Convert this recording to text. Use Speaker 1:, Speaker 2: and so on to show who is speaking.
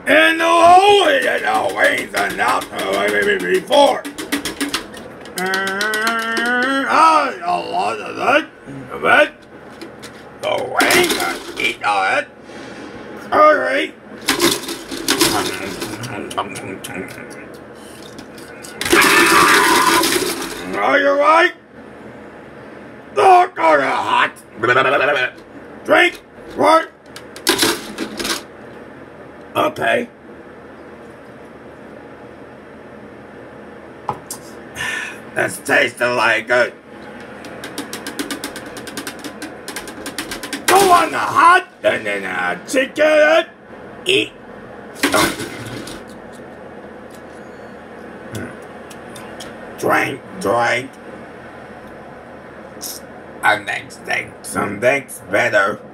Speaker 1: In the hole, you know, wings enough before. A lot of that, but the wings eat all it. Alright. Are you right? Look on the hot. Drink. What? Okay. That's tasting like it. Go on the hot and then chicken. Eat. Drink. Our next thing, something's better.